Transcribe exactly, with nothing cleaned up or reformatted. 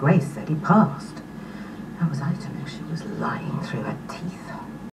Grace said he passed. How was I to know she was lying through her teeth?